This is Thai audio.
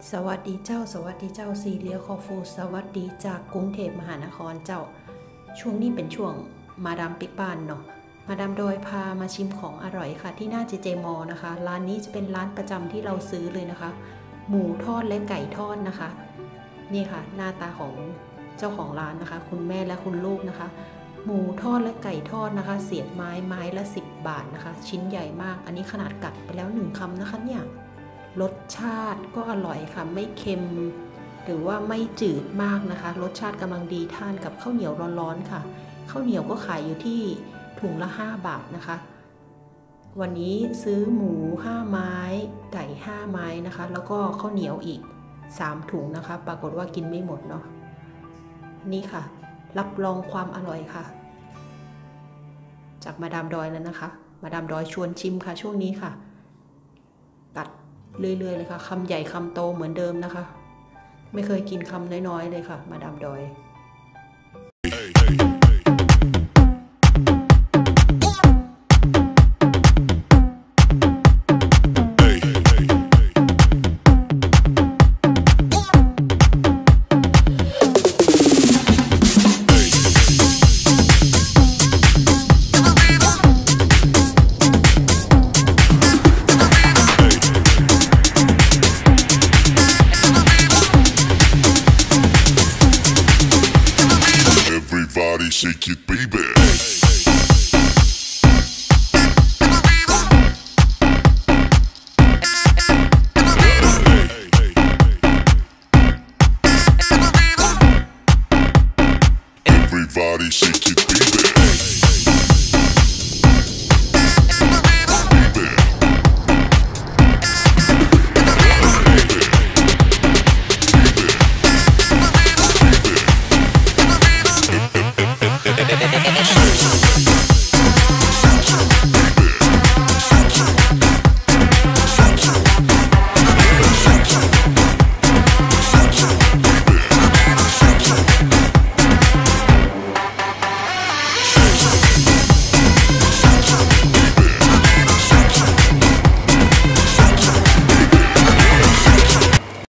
สวัสดีเจ้าสวัสดีเจ้าซีเรียคอฟูสวัสดีจากกรุงเทพมหานครเจ้าช่วงนี้เป็นช่วงมาดามปิกบ้านเนาะมาดามโดยพามาชิมของอร่อยค่ะที่หน้าเจเจมอนะคะร้านนี้จะเป็นร้านประจำที่เราซื้อเลยนะคะหมูทอดและไก่ทอดนะคะนี่ค่ะหน้าตาของเจ้าของร้านนะคะคุณแม่และคุณลูกนะคะหมูทอดและไก่ทอดนะคะเสียบไม้ละ10 บาทนะคะชิ้นใหญ่มากอันนี้ขนาดกัดไปแล้ว1 คำนะคะเนี่ยรสชาติก็อร่อยค่ะไม่เค็มหรือว่าไม่จืดมากนะคะรสชาติกำลังดีทานกับข้าวเหนียวร้อนๆค่ะข้าวเหนียวก็ขายอยู่ที่ถุงละ5 บาทนะคะวันนี้ซื้อหมู5 ไม้ไก่5 ไม้นะคะแล้วก็ข้าวเหนียวอีก3 ถุงนะคะปรากฏว่ากินไม่หมดเนาะนี่ค่ะรับรองความอร่อยค่ะจากมาดามดอยแล้วนะคะมาดามดอยชวนชิมค่ะช่วงนี้ค่ะตัดเรื่อยๆเลยค่ะคำใหญ่คำโตเหมือนเดิมนะคะไม่เคยกินคำน้อยๆเลยค่ะมาดามดอย Everybody shake it, baby.